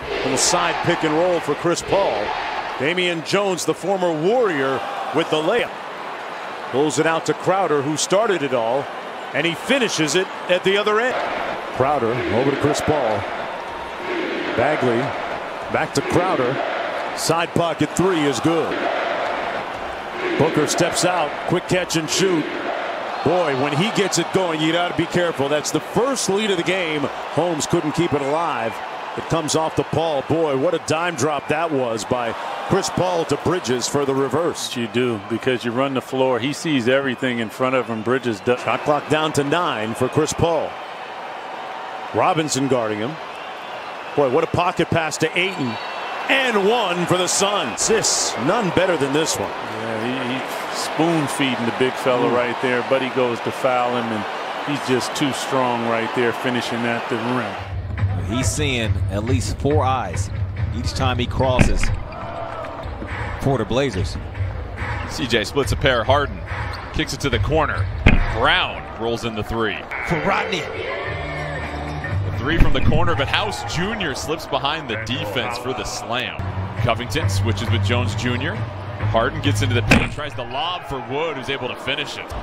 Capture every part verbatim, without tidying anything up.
Little side pick and roll for Chris Paul. Damian Jones, the former Warrior, with the layup. Pulls it out to Crowder, who started it all, and he finishes it at the other end. Crowder over to Chris Paul. Bagley back to Crowder. Side pocket three is good. Booker steps out. Quick catch and shoot. Boy, when he gets it going, you got to be careful. That's the first lead of the game. Holmes couldn't keep it alive. It comes off to Paul. Boy, what a dime drop that was by Chris Paul to Bridges for the reverse. You do, because you run the floor. He sees everything in front of him. Bridges does. Shot clock down to nine for Chris Paul. Robinson guarding him. Boy, what a pocket pass to Ayton. And one for the Suns. This, none better than this one. Yeah, he, he spoon feeding the big fella mm. right there. Buddy goes to foul him, and he's just too strong right there, finishing at the rim. He's seeing at least four eyes each time he crosses for the Blazers. C J splits a pair. Harden kicks it to the corner. Brown rolls in the three. For Rodney. The three from the corner, but House Junior slips behind the defense for the slam. Covington switches with Jones Junior Harden gets into the paint, tries to lob for Wood, who's able to finish it.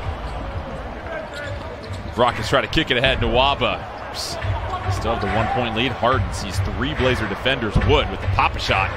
Rockets try to kick it ahead. Nwaba still have the one-point lead. Harden sees three Blazer defenders. Wood with the pop shot.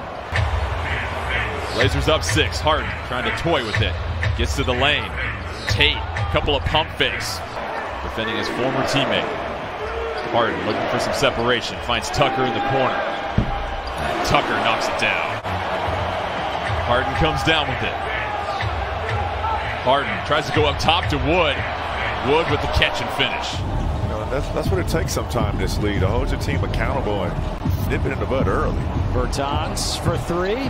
Blazers up six. Harden trying to toy with it. Gets to the lane. Tate, a couple of pump fakes. Defending his former teammate. Harden looking for some separation. Finds Tucker in the corner. Tucker knocks it down. Harden comes down with it. Harden tries to go up top to Wood. Wood with the catch and finish. You know, that's, that's what it takes sometimes, this lead, to hold your team accountable and nip it in the bud early. Bertans for three.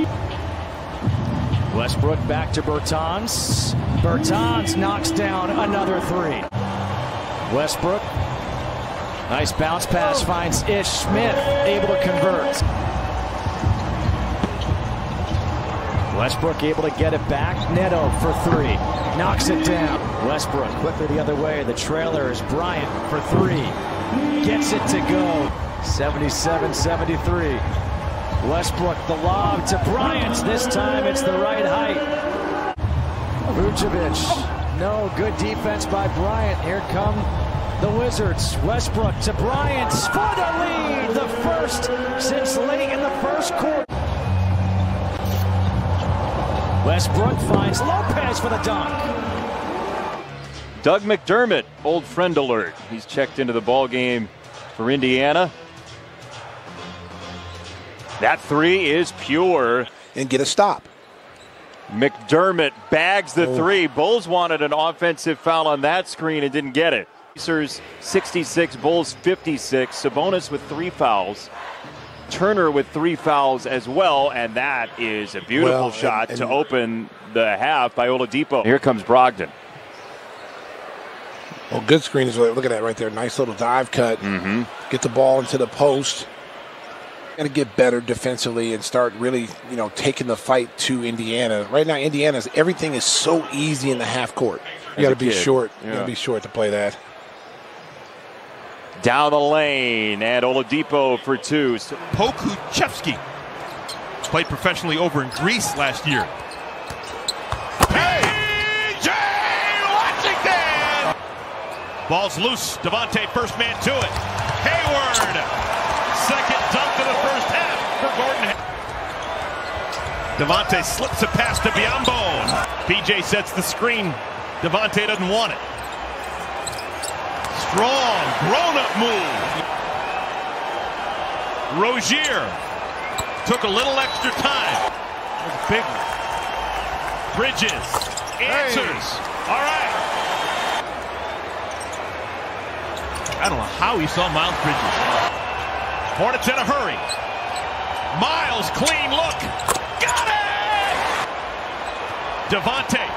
Westbrook back to Bertans. Bertans knocks down another three. Westbrook. Nice bounce pass, finds Ish Smith, able to convert. Westbrook able to get it back. Neto for three. Knocks it down. Westbrook quickly the other way. The trailer is Bryant for three. Gets it to go. seventy-seven seventy-three. Westbrook the lob to Bryant. This time it's the right height. Vucevic. No, good defense by Bryant. Here come the Wizards. Westbrook to Bryant for the lead. The first since late in the first quarter. Westbrook finds Lopez for the dunk. Doug McDermott, old friend alert. He's checked into the ball game for Indiana. That three is pure. And get a stop. McDermott bags the oh. three. Bulls wanted an offensive foul on that screen and didn't get it. Pacers sixty-six, Bulls fifty-six. Sabonis with three fouls. Turner with three fouls as well, and that is a beautiful well, shot and, and, to open the half by Oladipo. Here comes Brogdon. Well, good screen is look at that right there. Nice little dive cut. Mm-hmm. Get the ball into the post. Got to get better defensively and start really, you know, taking the fight to Indiana. Right now, Indiana's everything is so easy in the half court. You got to be kid. short. Yeah. You got to be short to play that. Down the lane, and Oladipo for two. Pokuševski played professionally over in Greece last year. P J Washington! Ball's loose. Devontae first man to it. Hayward! Second dunk of the first half for Gordon. Devontae slips a pass to Biyombo. P J sets the screen. Devontae doesn't want it. Strong, grown-up move. Rozier took a little extra time. Big one. Bridges answers. Hey. All right. I don't know how he saw Miles Bridges. Hornets in a hurry. Miles, clean look. Got it! Devontae